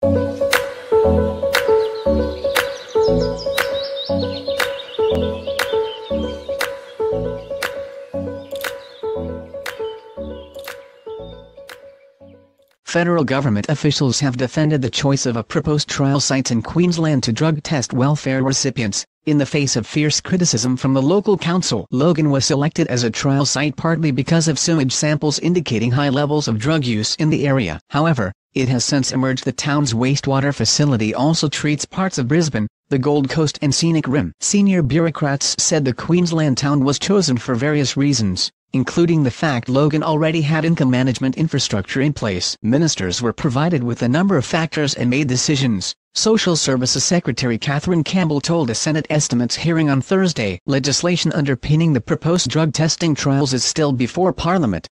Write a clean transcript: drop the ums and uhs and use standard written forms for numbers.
Federal government officials have defended the choice of a proposed trial site in Queensland to drug test welfare recipients, in the face of fierce criticism from the local council. Logan was selected as a trial site partly because of sewage samples indicating high levels of drug use in the area. However, it has since emerged the town's wastewater facility also treats parts of Brisbane, the Gold Coast and Scenic Rim. Senior bureaucrats said the Queensland town was chosen for various reasons, including the fact Logan already had income management infrastructure in place. Ministers were provided with a number of factors and made decisions, Social Services Secretary Catherine Campbell told a Senate estimates hearing on Thursday. Legislation underpinning the proposed drug testing trials is still before Parliament,